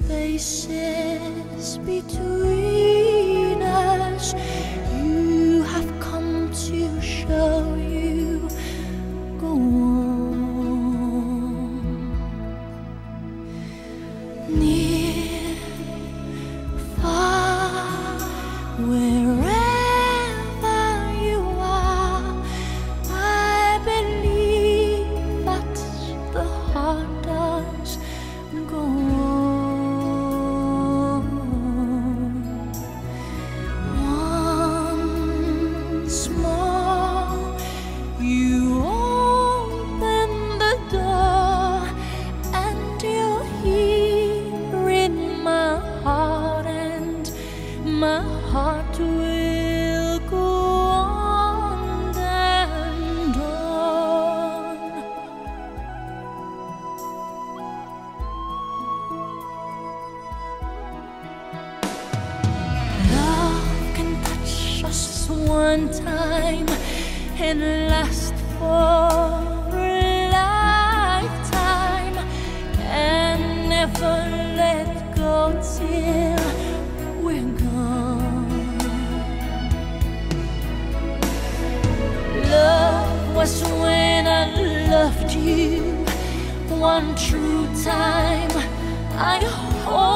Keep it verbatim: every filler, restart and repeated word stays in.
spaces between us. You have come to show you go on. Near, far, wherever you are, I believe that the heart does go on. Once more, you open the door, and you're here in my heart, and my heart will go on and on. Love can touch us one time and last for a lifetime, and never let go till we're gone. Love was when I loved you one true time. I hope